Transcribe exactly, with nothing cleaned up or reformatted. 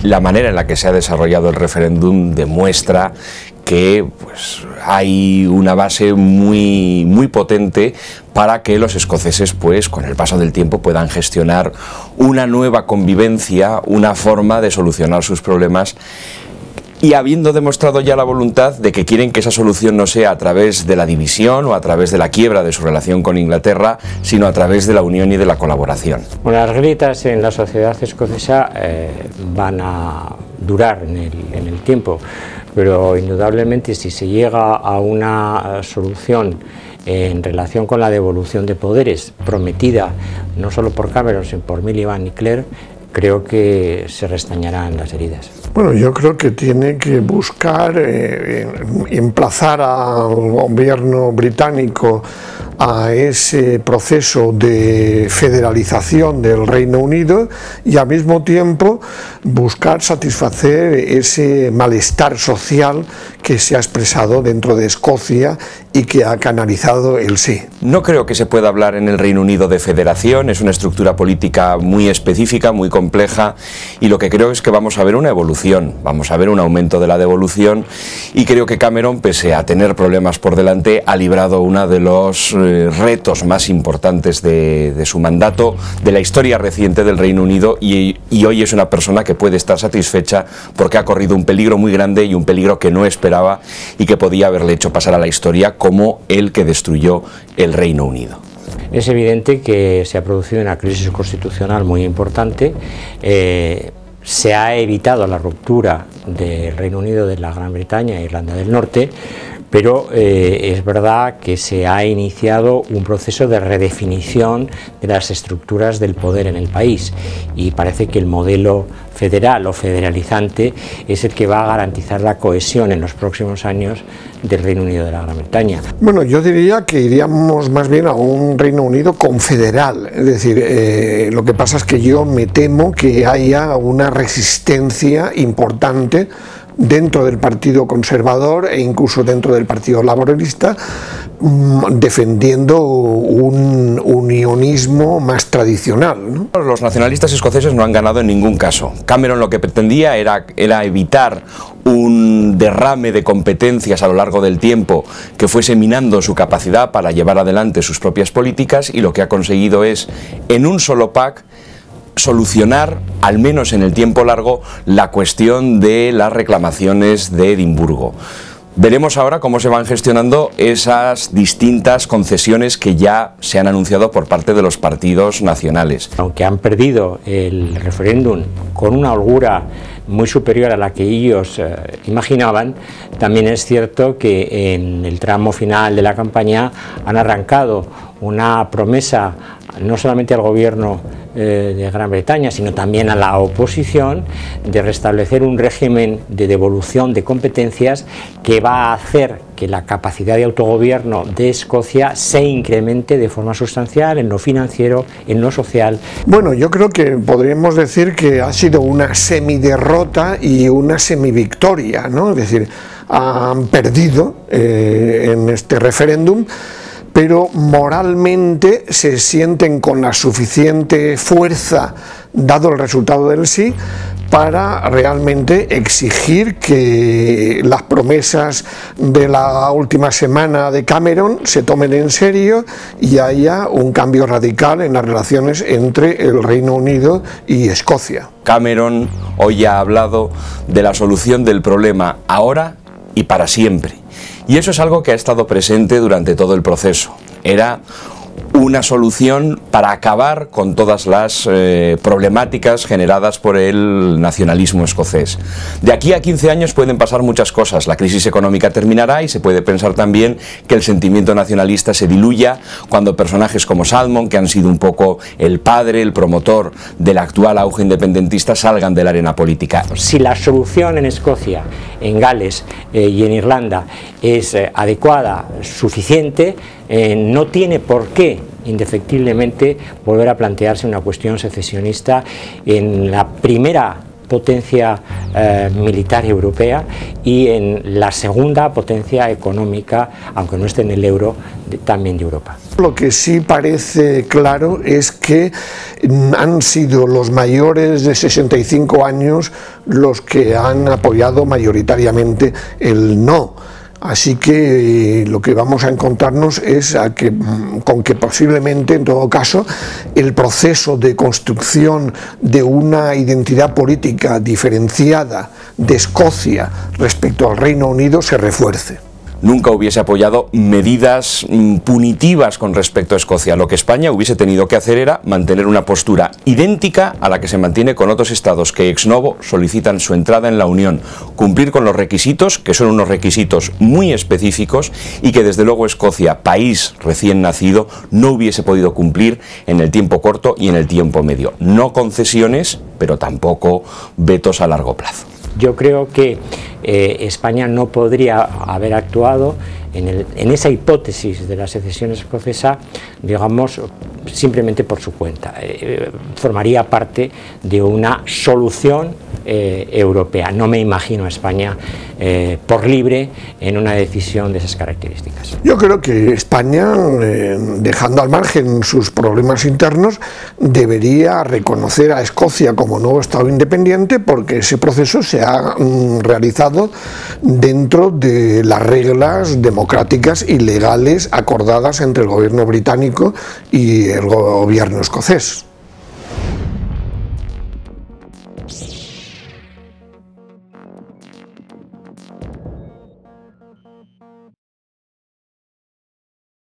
la manera en la que se ha desarrollado el referéndum demuestra que pues, hay una base muy, muy potente para que los escoceses, pues, con el paso del tiempo puedan gestionar una nueva convivencia, una forma de solucionar sus problemas, y habiendo demostrado ya la voluntad de que quieren que esa solución no sea a través de la división o a través de la quiebra de su relación con Inglaterra, sino a través de la unión y de la colaboración. Bueno, las grietas en la sociedad escocesa eh, van a durar en el, en el tiempo, pero indudablemente si se llega a una solución en relación con la devolución de poderes prometida no solo por Cameron sino por Miliband y Clare, creo que se restañarán las heridas. Bueno, yo creo que tiene que buscar eh, emplazar al gobierno británico a ese proceso de federalización del Reino Unido y al mismo tiempo buscar satisfacer ese malestar social que se ha expresado dentro de Escocia y que ha canalizado el sí. No creo que se pueda hablar en el Reino Unido de federación, es una estructura política muy específica, muy compleja, y lo que creo es que vamos a ver una evolución, vamos a ver un aumento de la devolución, y creo que Cameron, pese a tener problemas por delante, ha librado uno de los eh, retos más importantes de, de su mandato, de la historia reciente del Reino Unido, y, y hoy es una persona que puede estar satisfecha porque ha corrido un peligro muy grande y un peligro que no esperaba y que podía haberle hecho pasar a la historia como el que destruyó el Reino Unido. Es evidente que se ha producido una crisis constitucional muy importante, eh, se ha evitado la ruptura del Reino Unido de la Gran Bretaña e Irlanda del Norte, pero eh, es verdad que se ha iniciado un proceso de redefinición de las estructuras del poder en el país y parece que el modelo federal o federalizante es el que va a garantizar la cohesión en los próximos años del Reino Unido de la Gran Bretaña. Bueno, yo diría que iríamos más bien a un Reino Unido confederal, es decir, eh, lo que pasa es que yo me temo que haya una resistencia importante dentro del Partido Conservador e incluso dentro del Partido Laborista, defendiendo un unionismo más tradicional, ¿no? Los nacionalistas escoceses no han ganado en ningún caso. Cameron lo que pretendía era, era evitar un derrame de competencias a lo largo del tiempo que fuese minando su capacidad para llevar adelante sus propias políticas, y lo que ha conseguido es, en un solo pack, solucionar, al menos en el tiempo largo, la cuestión de las reclamaciones de Edimburgo. Veremos ahora cómo se van gestionando esas distintas concesiones que ya se han anunciado por parte de los partidos nacionales. Aunque han perdido el referéndum con una holgura muy superior a la que ellos eh, imaginaban, también es cierto que en el tramo final de la campaña han arrancado una promesa no solamente al gobierno eh, de Gran Bretaña, sino también a la oposición, de restablecer un régimen de devolución de competencias que va a hacer que la capacidad de autogobierno de Escocia se incremente de forma sustancial en lo financiero, en lo social. Bueno, yo creo que podríamos decir que ha sido una semiderrota y una semivictoria, ¿no? Es decir, han perdido eh, en este referéndum, pero moralmente se sienten con la suficiente fuerza, dado el resultado del sí, para realmente exigir que las promesas de la última semana de Cameron se tomen en serio y haya un cambio radical en las relaciones entre el Reino Unido y Escocia. Cameron hoy ha hablado de la solución del problema ahora y para siempre. Y eso es algo que ha estado presente durante todo el proceso. Era una solución para acabar con todas las eh, problemáticas generadas por el nacionalismo escocés. De aquí a quince años pueden pasar muchas cosas. La crisis económica terminará y se puede pensar también que el sentimiento nacionalista se diluya cuando personajes como Salmond, que han sido un poco el padre, el promotor del actual auge independentista, salgan de la arena política. Si la solución en Escocia, en Gales eh, y en Irlanda es eh, adecuada, suficiente, eh, no tiene por qué indefectiblemente volver a plantearse una cuestión secesionista en la primera potencia eh, militar europea y en la segunda potencia económica, aunque no esté en el euro, de, también de Europa. Lo que sí parece claro es que han sido los mayores de sesenta y cinco años los que han apoyado mayoritariamente el no. Así que lo que vamos a encontrarnos es a que, con que posiblemente, en todo caso, el proceso de construcción de una identidad política diferenciada de Escocia respecto al Reino Unido se refuerce. Nunca hubiese apoyado medidas punitivas con respecto a Escocia. Lo que España hubiese tenido que hacer era mantener una postura idéntica a la que se mantiene con otros estados que ex novo solicitan su entrada en la Unión, cumplir con los requisitos, que son unos requisitos muy específicos y que desde luego Escocia, país recién nacido, no hubiese podido cumplir en el tiempo corto y en el tiempo medio. No concesiones, pero tampoco vetos a largo plazo. Yo creo que eh, España no podría haber actuado en, el, en esa hipótesis de la secesión escocesa, digamos, simplemente por su cuenta. Eh, formaría parte de una solución eh, europea. No me imagino a España eh, por libre en una decisión de esas características. Yo creo que España, eh, dejando al margen sus problemas internos, debería reconocer a Escocia como nuevo Estado independiente, porque ese proceso se ha mm, realizado dentro de las reglas democráticas y legales acordadas entre el gobierno británico y el gobierno escocés.